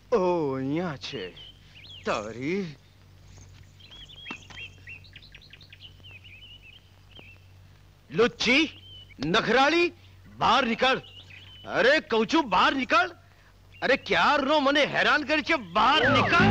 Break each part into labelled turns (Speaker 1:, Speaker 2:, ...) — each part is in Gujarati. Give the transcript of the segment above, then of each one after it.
Speaker 1: ઓ અહીંયા છે તારી લુચ્ચી નખરાળી બહાર નીકળ અરે કહું છું બહાર નીકળ અરે ક્યારનો મને હેરાન કરી છે બહાર નીકળ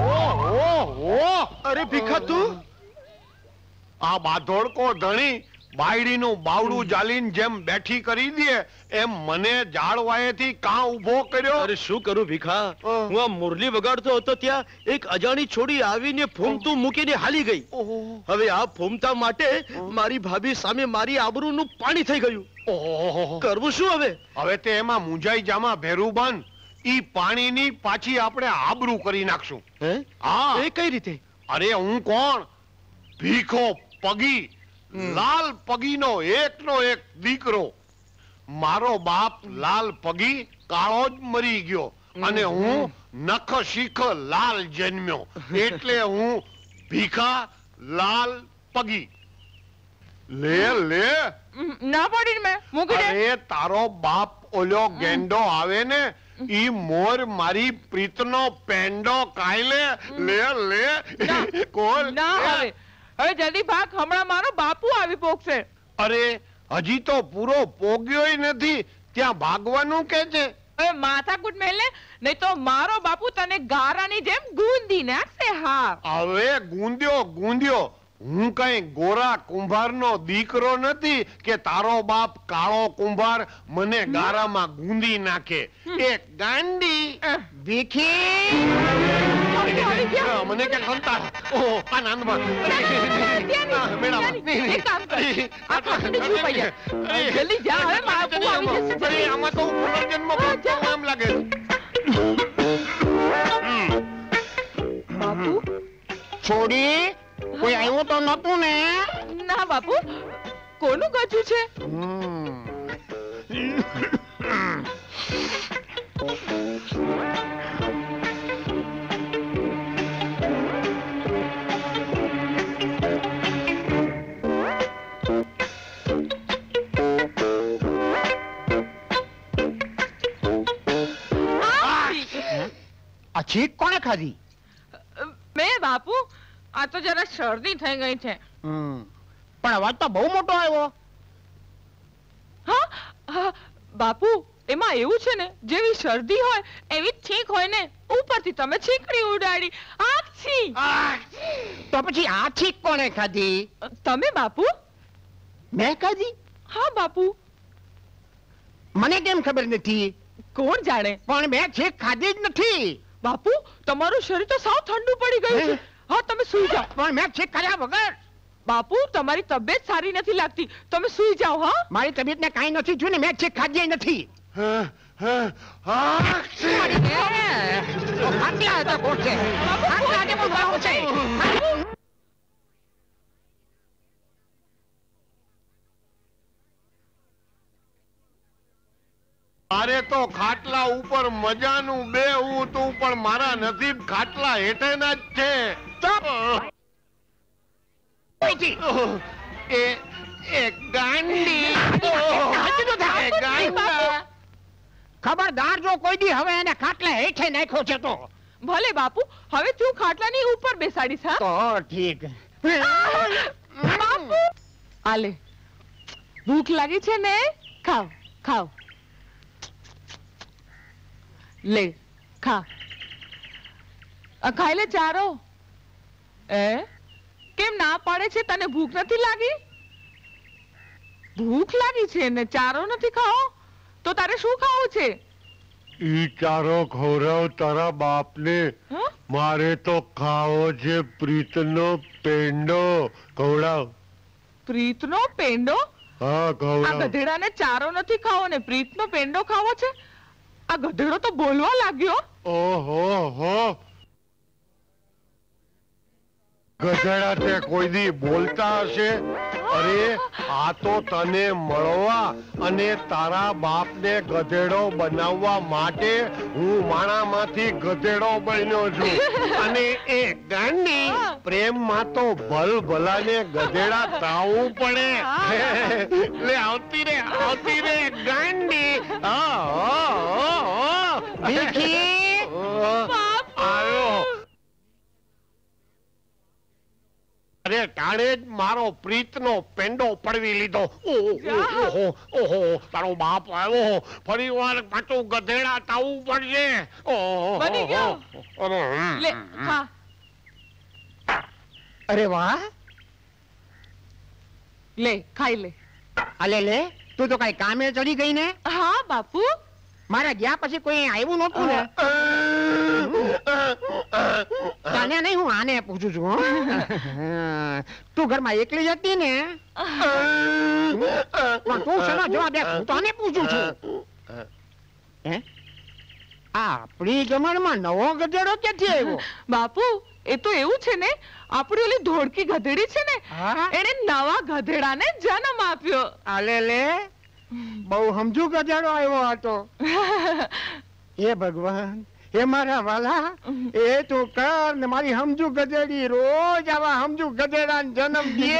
Speaker 1: અરે ભીખા તું
Speaker 2: આ બાધોડકો ધણી બાયડીનું બાવડું જાલીને જેમ બેઠી કરી દે એમ મને ઝાડવાએથી કાં ઊભો કર્યો.
Speaker 1: અરે શું કરું ભીખા હું આ મુરલી વગાડતો હતો ત્યાં એક અજાણી છોડી આવીને ફૂમતું મૂકીને હાલી ગઈ. હવે આ ફૂમતા માટે મારી ભાભી સામે મારી આબરૂનું પાણી થઈ ગયું. કરવું શું હવે?
Speaker 2: હવે તે એમાં મુંજાઈ જામાં ભેરુબાન ઈ પાણીની પાછી આપણે આબરૂ કરી નાખશું.
Speaker 1: હા એ કઈ રીતે?
Speaker 2: અરે હું કોણ? ભીખો પગી લાલ પગીનો એકનો એક દીકરો. મારો બાપ લાલ પગી કાળો જ મરી ગયો અને હું નખ શીખ લાલ જન્મ્યો એટલે હું ભીખા લાલ પગી. લે લે
Speaker 3: ના પડી મેં મૂકી દે.
Speaker 2: અરે તારો બાપ ઓલો ગેંડો આવે ને ઈ મોર મારી પ્રીતનો પેંડો કાઈ લે લે કોલ
Speaker 3: ના હવે હવે જલ્દી ભાગ, હમણાં મારો બાપુ આવી પોકશે.
Speaker 2: અરે હજી તો પૂરો પોગ્યોય નથી ત્યાં ભાગવાનું કે છે?
Speaker 3: હવે માથાકૂટ મેલે નહીં તો મારો બાપુ તને ગારાની જેમ ગૂંદી નાખશે. હા
Speaker 2: હવે ગુંદ્યો હું કઈ ગોરા કુંભારનો દીકરો નથી કે તારો બાપ કાળો કુંભાર મને ગારામાં ગુંદી નાખે. એક ગાંડી ભીખી મને કે ખંતા ઓહ આ નાનબા
Speaker 3: જલ્દી જા, હવે બાપુ આવી જશે.
Speaker 2: આમાં તો પુનર્જન્મ આમ લાગે.
Speaker 3: બાપુ
Speaker 2: છોડી કોઈ આવ્યું તો નતું ને?
Speaker 3: ના બાપુ, કોનું ગજુ છે?
Speaker 4: આ છીક કોણે ખાધી?
Speaker 3: મેં બાપુ, આ તો જરા શરદી થઈ ગઈ છે.
Speaker 4: પણ અવાજ તો બહુ મોટો આવ્યો.
Speaker 3: હા બાપુ, એમાં એવું છે ને જેવી શરદી હોય એવી છીંક હોય ને ઉપરથી તમે છીંકડી ઉડાડી. આછી
Speaker 4: તો પછી આ છીક કોણે ખાધી?
Speaker 3: તમે બાપુ.
Speaker 4: મેં ખાધી?
Speaker 3: હા બાપુ.
Speaker 4: મને કેમ ખબર નથી?
Speaker 3: કોણ જાણે,
Speaker 4: પણ મેં છીક ખાધી જ નથી.
Speaker 3: બાપુ તમારું શરીર તો સાવ ઠંડુ પડી ગયું છે. હા તમે સૂઈ જાઓ.
Speaker 4: પણ મેં છીક કર્યા વગર.
Speaker 3: બાપુ તમારી તબિયત સારી નથી લાગતી, તમે સૂઈ જાઓ. હા
Speaker 4: મારી તબિયત ને કાંઈ નથી થયું ને મેં છીક ખાધી નથી.
Speaker 2: અરે તો ખાટલા ઉપર મજાનું બેહું તું પણ મારા નસીબ ખાટલા હેઠે ના જ છે. એ ગાંડી
Speaker 4: ખબરદાર જો કોઈ દી હવે એને ખાટલા હેઠે નાખ્યો છે તો.
Speaker 3: ભલે બાપુ, હવે તું ખાટલાની ઉપર બેસાડીશ. હા
Speaker 4: તો ઠીક.
Speaker 3: બાપુ આલે, ભૂખ લાગી છે ને? ખાવ ખાવ, લે ખા. ખાઈ લે ચારો. કેમ ના પાડે છે? તને ભૂખ નથી લાગી? ભૂખ લાગી છે ને ચારો નથી ખાઓ તો તારે શું ખાવું છે?
Speaker 2: ઈ ચારો ખવડાવ તારા બાપને. મારે તો ખાવો છે પ્રીતનો પેંડો. ખવડાવ.
Speaker 3: પ્રીતનો પેંડો?
Speaker 2: હા
Speaker 3: આ
Speaker 2: ખવડાવ.
Speaker 3: ગધેડાને ચારો નથી ખાવો ને પ્રીતનો પેંડો ખાવો છે? આ ગધેડો તો બોલવા લાગ્યો.
Speaker 2: ઓહો હો, ગધેડા તે કોઈ દી બોલતા હશે? અરે આ તો તને મળવા અને તારા બાપને ગધેડો બનાવવા માટે હું માણામાંથી ગધેડો બન્યો છું. અને એ ગાંડી પ્રેમમાં તો ભલ ભલાને ગધેડા તાવું પડે. લે આવતી રે ગાંડી. આવ્યો. અરે ટાણે જ મારો પ્રીતનો પેંડો પડવી લીધો. ઓહો ઓહો તારો બાપ આવ્યો. ફરી વાર પાછું ગધેડા તાવું પડશે.
Speaker 3: બની ગયો. લે ખા.
Speaker 4: અરે વાહ,
Speaker 3: લે ખાઈ લે.
Speaker 4: અલે લે, તું તો કઈ કામે ચડી ગઈ ને.
Speaker 3: હા બાપુ.
Speaker 4: મારા ગયા પછી કોઈ આવ્યું નહોતું ને. તને નહીં, હું આને પૂછું છું. હો. તું ઘરમાં એકલી જ હતી ને. પણ તું શેનો જવાબ દે, હું તો આને પૂછું છું. હે, આપણી જમણમાં નવો ગધેડો ક્યાંથી આવ્યો?
Speaker 3: બાપુ એ તો એવું છે ને, આપણી ઓલી ધોળકી ગધેડી છે ને, એને નવા ગધેડાને જન્મ આપ્યો.
Speaker 4: આલે લે, બહુ સમજુ ગધેડો આવ્યો હતો. હે ભગવાન, હે મારા વાલા, એ તું કર ને મારી સમજુ ગધેડી રોજ આવા સમજુ ગધેડાને જન્મ દે.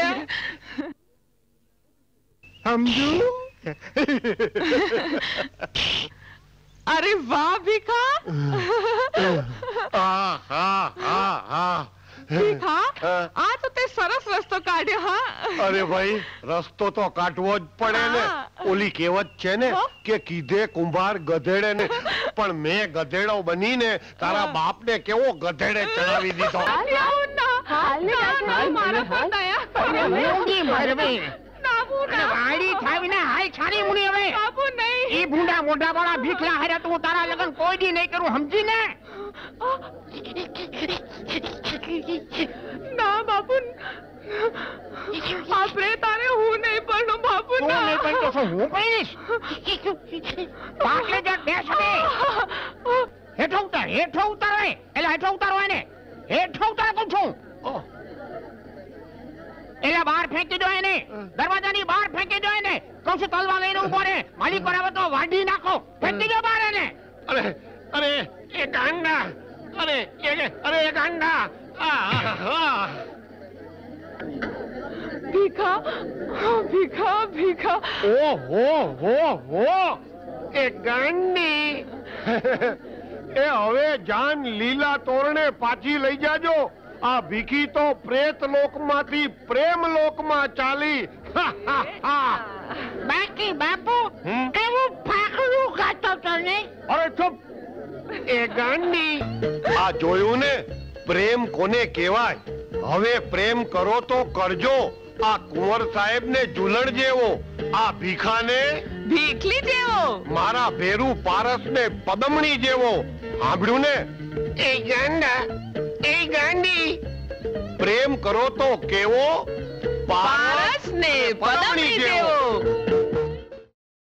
Speaker 4: સમજુ.
Speaker 3: અરે વાહ ભીખા. ભીખા, આ તો તે સરસ રસ્તો કાઢ્યો. હા
Speaker 2: અરે ભાઈ, રસ્તો તો કાઢવો જ પડે ને. ઓલી કહેવત છે ને કે કીધે કુંભાર ગધેડે ને, પણ મેં ગધેડો બનીને તારા બાપને કેવો ગધેડે ચડાવી દીધો.
Speaker 4: ભૂંડા મોઢા વાળા ભીખલા હારે તું તારા લગન કોઈ દી નહીં કરું, સમજી ને.
Speaker 3: ના બાપુ, આપણે તારે હું નહીં પણ બાપુ.
Speaker 4: તું નહીં પણ તો શું હું પડીશ? પાછળ જ બેસ હવે. હેઠો ઉતાર, હેઠો ઉતાર. એટલે હેઠો ઉતારો એને, હેઠો ઉતાર કહું છું. એટલે બહાર ફેંકી દો એને, દરવાજાની બહાર ફેંકી દો એને. કહું છું તલવા લઈને ઉભો રે, માલિક આવે તો વાઢી નાખો. ફેંકી દો બહાર એને.
Speaker 2: અરે અરે એ ગાંડા, અરે એ ગાંડા.
Speaker 3: ભીખા, ભીખા, ભીખા.
Speaker 2: ઓહો હો હો, એ ગાંડી. એ હવે જાન લીલા તોરણે પાછી લઈ જાજો. આ ભીખી તો પ્રેત લોકમાંથી પ્રેમ લોકમાં ચાલી.
Speaker 4: બાકી બાપુ કેવું ફાકડું ગાતો તો ને.
Speaker 2: અરે ચૂપ. એ ગાંડી, આ જોયું ને, પ્રેમ કોને કહેવાય? હવે પ્રેમ કરો તો કરજો. આ કુંવર સાહેબ ને ઝૂલણ જેવો, આ ભીખાને
Speaker 3: ભીખલી જેવો,
Speaker 2: મારા ભેરુ પારસ ને પદમણી જેવો. સાંભળ્યું ને? એ ગાંડા, એ ગાંડી. પ્રેમ કરો તો કેવો?
Speaker 3: પારસ ને પદમણી જેવો.